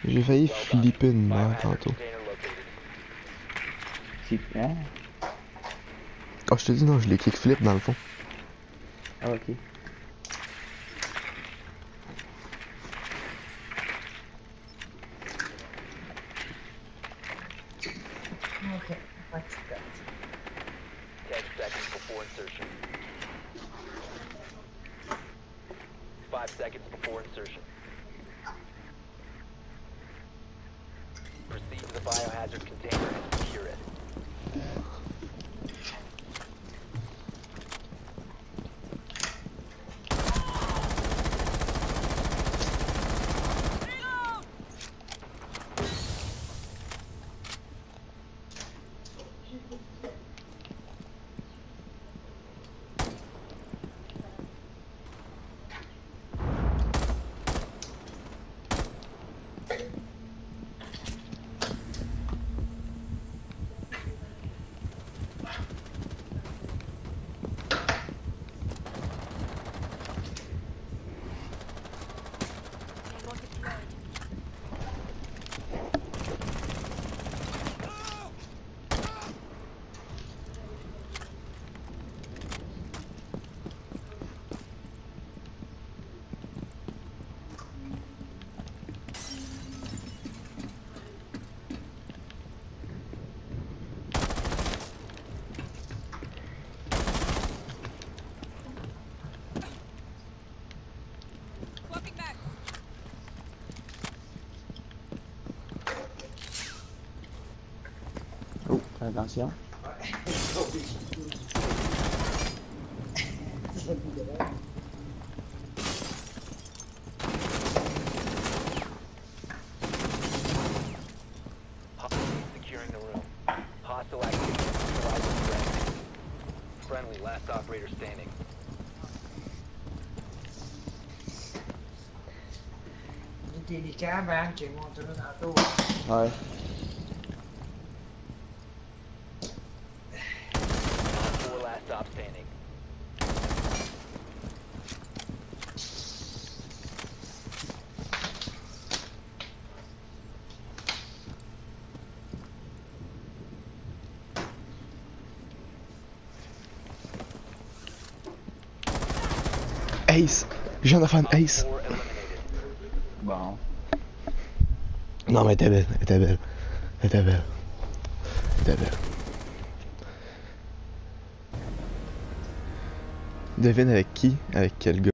J'ai failli flipper une mort tantôt. Hein? Oh, je te dis non, je l'ai kickflip dans le fond. Ah, ok. Okay, what's that? 10 seconds before insertion. 5 seconds before insertion. Proceed to the biohazard container and secure it. Oh, attention. Securing the room. Hostile activity. Neutralizing threat. Friendly, last operator standing. Đi cá bán chuyện ngon cho nó đã tu. Thôi. Four last stop standing. Ace! Je viens de faire une ace! Four eliminated. Bon. Non, mais elle était belle, elle était belle. Elle était belle. Elle était belle. Devine avec qui? Avec quel gars?